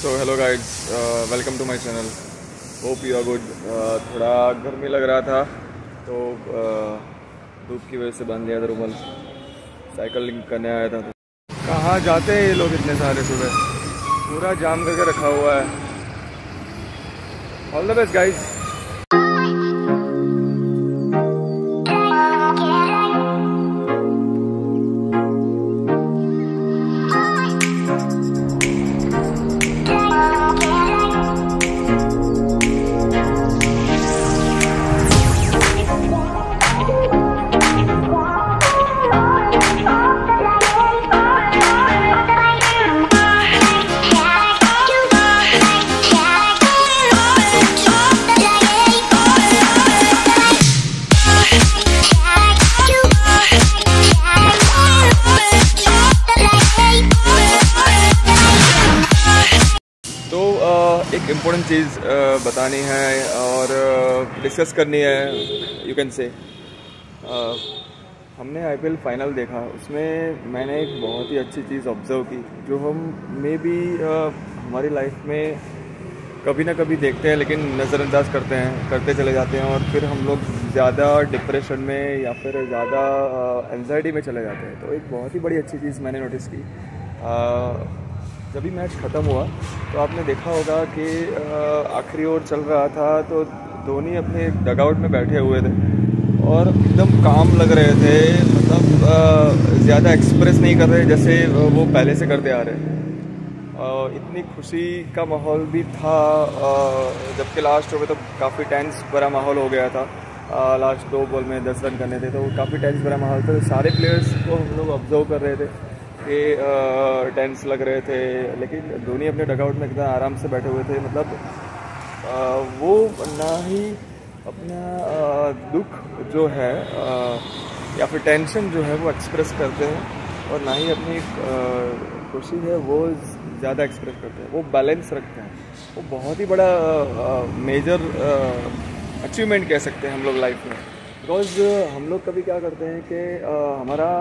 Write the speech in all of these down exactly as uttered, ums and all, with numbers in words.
So hello guides, welcome to my channel. Hope you are good. थोड़ा गर्मी लग रहा था तो uh, धूप की वजह से बंद लिया था रूमल। साइकिलिंग करने आया था। तो कहाँ जाते हैं ये लोग इतने सारे सुबह? पूरा जाम करके रखा हुआ है। All the best guys. एक इम्पोर्टेंट चीज़ बतानी है और डिस्कस करनी है, यू कैन से। हमने आईपीएल फाइनल देखा, उसमें मैंने एक बहुत ही अच्छी चीज़ ऑब्ज़र्व की जो हम मे बी हमारी लाइफ में कभी ना कभी देखते हैं लेकिन नज़रअंदाज करते हैं करते चले जाते हैं और फिर हम लोग ज़्यादा डिप्रेशन में या फिर ज़्यादा एंजाइटी में चले जाते हैं। तो एक बहुत ही बड़ी अच्छी चीज़ मैंने नोटिस की। आ, जब भी मैच ख़त्म हुआ तो आपने देखा होगा कि आखिरी ओवर चल रहा था तो धोनी अपने डगआउट में बैठे हुए थे और एकदम काम लग रहे थे। मतलब ज़्यादा एक्सप्रेस नहीं कर रहे जैसे वो पहले से करते आ रहे। इतनी खुशी का माहौल भी था, जबकि लास्ट ओवर तो काफ़ी टेंस भरा माहौल हो गया था। लास्ट दो बॉल में दस रन करने थे तो काफ़ी टेंस भरा माहौल था। सारे प्लेयर्स को हम लोग ऑब्जर्व कर रहे थे कि टेंस लग रहे थे, लेकिन धोनी अपने डगआउट में एकदम आराम से बैठे हुए थे। मतलब आ, वो ना ही अपना आ, दुख जो है आ, या फिर टेंशन जो है वो एक्सप्रेस करते हैं और ना ही अपनी खुशी है वो ज़्यादा एक्सप्रेस करते हैं। वो बैलेंस रखते हैं। वो बहुत ही बड़ा मेजर अचीवमेंट कह सकते हैं हम लोग लाइफ में। बिकॉज हम लोग कभी क्या करते हैं कि आ, हमारा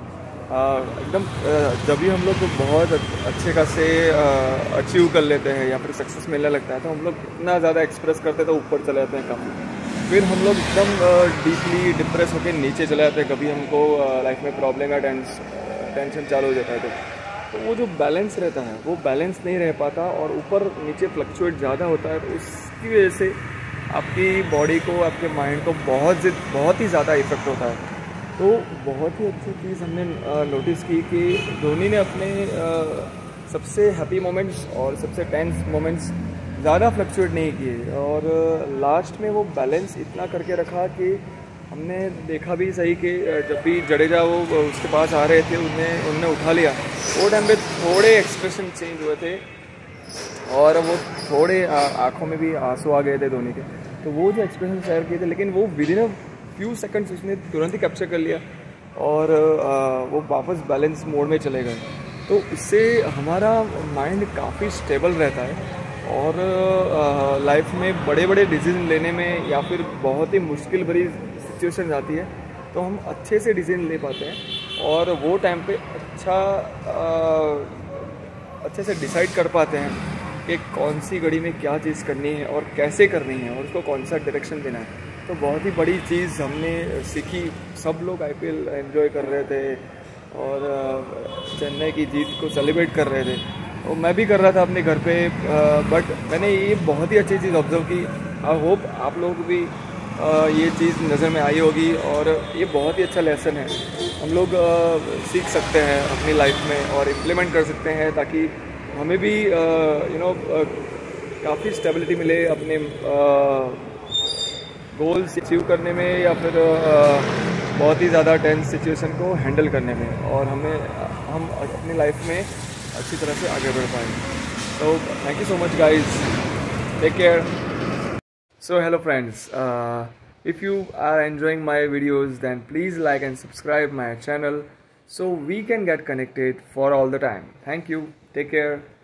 एकदम जब भी हम लोग को बहुत अच्छे खासे अचीव कर लेते हैं या फिर सक्सेस मिलने लगता है तो हम लोग इतना ज़्यादा एक्सप्रेस करते हैं तो ऊपर चले जाते हैं काफ़ी। फिर हम लोग एकदम डीपली डिप्रेस होकर नीचे चले जाते हैं। कभी हमको लाइफ में प्रॉब्लम या टेंस टेंशन चालू हो जाता है तो, तो वो जो बैलेंस रहता है वो बैलेंस नहीं रह पाता और ऊपर नीचे फ्लक्चुएट ज़्यादा होता है। तो उसकी वजह से आपकी बॉडी को, आपके माइंड को बहुत बहुत ही ज़्यादा इफेक्ट होता है। तो बहुत ही अच्छी चीज़ हमने नोटिस की कि धोनी ने अपने आ, सबसे हैप्पी मोमेंट्स और सबसे टेंस मोमेंट्स ज़्यादा फ्लक्चुएट नहीं किए और लास्ट में वो बैलेंस इतना करके रखा कि हमने देखा भी सही कि जब भी जडेजा वो उसके पास आ रहे थे उन्हें उनने उठा लिया, वो टाइम पे थोड़े एक्सप्रेशन चेंज हुए थे और वो थोड़े आँखों में भी आंसू आ गए थे धोनी के। तो वो जो एक्सप्रेशन शेयर किए थे लेकिन वो within a few seconds उसने तुरंत ही कैप्चर कर लिया और आ, वो वापस बैलेंस मोड में चले गए। तो इससे हमारा माइंड काफ़ी स्टेबल रहता है और लाइफ में बड़े बड़े डिसीजन लेने में या फिर बहुत ही मुश्किल भरी सिचुएशन आती है तो हम अच्छे से डिसीजन ले पाते हैं और वो टाइम पे अच्छा आ, अच्छे से डिसाइड कर पाते हैं कि कौन सी घड़ी में क्या चीज़ करनी है और कैसे करनी है और उसको कौन सा डायरेक्शन देना है। तो बहुत ही बड़ी चीज़ हमने सीखी। सब लोग आईपीएल एंजॉय कर रहे थे और चेन्नई की जीत को सेलिब्रेट कर रहे थे और मैं भी कर रहा था अपने घर पे। बट मैंने ये बहुत ही अच्छी चीज़ ऑब्जर्व की। आई होप आप लोग भी ये चीज़ नज़र में आई होगी और ये बहुत ही अच्छा लेसन है। हम लोग सीख सकते हैं अपनी लाइफ में और इम्प्लीमेंट कर सकते हैं ताकि हमें भी यू नो काफ़ी स्टेबिलिटी मिले अपने गोल्स अचीव करने में या फिर बहुत ही ज़्यादा टेंस सिचुएशन को हैंडल करने में और हमें हम अपनी लाइफ में अच्छी तरह से आगे बढ़ पाएँ। तो thank you so much guys, take care. So hello friends, if you are enjoying my videos then please like and subscribe my channel so we can get connected for all the time. Thank you. Take care.